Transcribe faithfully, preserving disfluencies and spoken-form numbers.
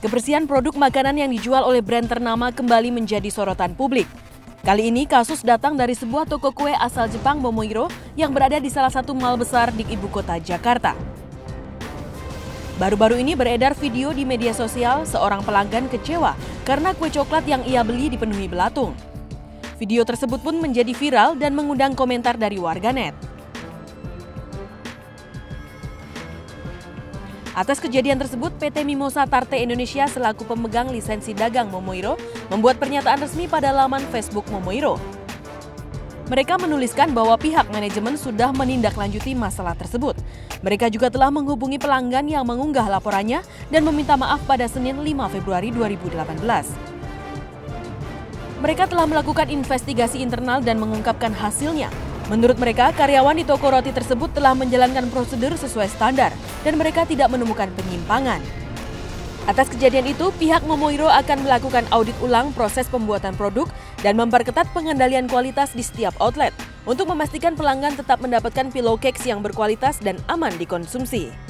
Kebersihan produk makanan yang dijual oleh brand ternama kembali menjadi sorotan publik. Kali ini kasus datang dari sebuah toko kue asal Jepang, Momoiro, yang berada di salah satu mal besar di ibu kota Jakarta. Baru-baru ini beredar video di media sosial seorang pelanggan kecewa karena kue coklat yang ia beli dipenuhi belatung. Video tersebut pun menjadi viral dan mengundang komentar dari warganet. Atas kejadian tersebut, P T Mimosa Tarte Indonesia selaku pemegang lisensi dagang Momoiro membuat pernyataan resmi pada laman Facebook Momoiro. Mereka menuliskan bahwa pihak manajemen sudah menindaklanjuti masalah tersebut. Mereka juga telah menghubungi pelanggan yang mengunggah laporannya dan meminta maaf pada Senin lima Februari dua ribu delapan belas. Mereka telah melakukan investigasi internal dan mengungkapkan hasilnya. Menurut mereka, karyawan di toko roti tersebut telah menjalankan prosedur sesuai standar dan mereka tidak menemukan penyimpangan. Atas kejadian itu, pihak Momoiro akan melakukan audit ulang proses pembuatan produk dan memperketat pengendalian kualitas di setiap outlet untuk memastikan pelanggan tetap mendapatkan pillow cakes yang berkualitas dan aman dikonsumsi.